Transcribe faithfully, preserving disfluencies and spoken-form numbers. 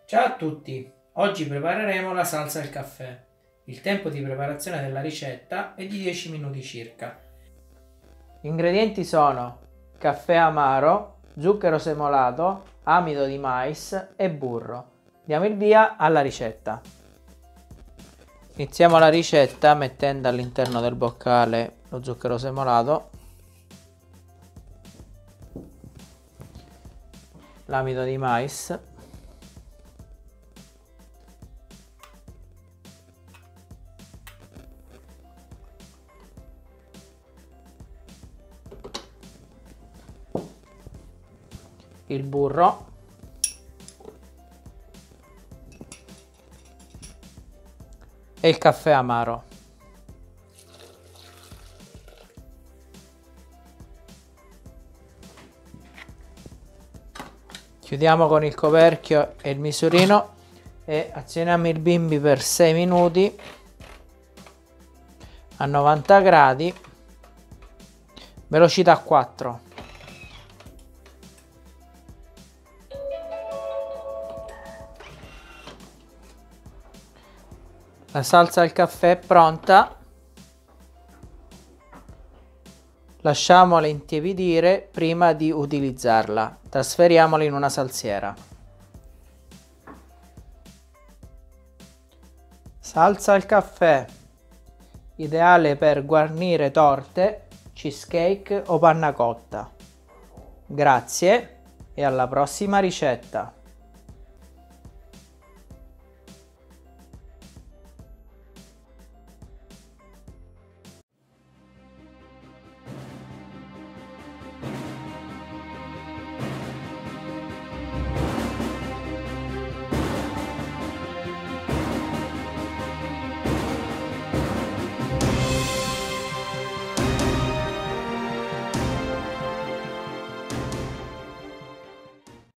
Ciao a tutti, oggi prepareremo la salsa al caffè. Il tempo di preparazione della ricetta è di dieci minuti circa. Gli ingredienti sono caffè amaro, zucchero semolato, amido di mais e burro. Diamo il via alla ricetta. Iniziamo la ricetta mettendo all'interno del boccale lo zucchero semolato, l'amido di mais, il burro, e il caffè amaro. Chiudiamo con il coperchio e il misurino e azioniamo il bimbi per sei minuti a novanta gradi, velocità quattro. La salsa al caffè è pronta. Lasciamola intiepidire prima di utilizzarla. Trasferiamola in una salsiera. Salsa al caffè, ideale per guarnire torte, cheesecake o panna cotta. Grazie e alla prossima ricetta.